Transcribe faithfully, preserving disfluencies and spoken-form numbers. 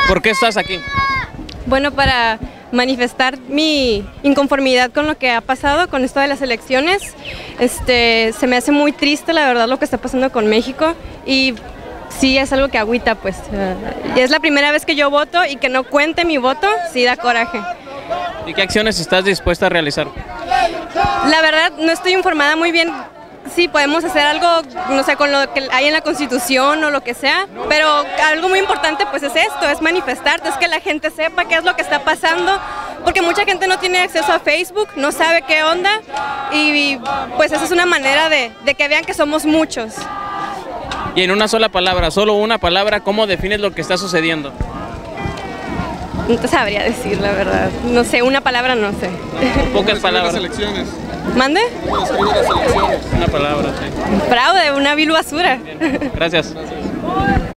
¿Por qué estás aquí? Bueno, para manifestar mi inconformidad con lo que ha pasado con esto de las elecciones. Este, se me hace muy triste, la verdad, lo que está pasando con México, y sí es algo que agüita, pues. Uh, es la primera vez que yo voto y que no cuente mi voto, sí da coraje. ¿Y qué acciones estás dispuesta a realizar? La verdad, no estoy informada muy bien. Sí, podemos hacer algo, no sé, con lo que hay en la Constitución o lo que sea, pero algo muy importante pues es esto, es manifestarte, es que la gente sepa qué es lo que está pasando, porque mucha gente no tiene acceso a Facebook, no sabe qué onda, y pues esa es una manera de, de que vean que somos muchos. Y en una sola palabra, solo una palabra, ¿cómo defines lo que está sucediendo? No te sabría decir, la verdad, no sé, una palabra no sé. Pocas palabras. Las elecciones. ¿Mande? ¿Cómo describir las elecciones? Una palabra, sí. Fraude, una vil basura. Bien. Gracias. Gracias.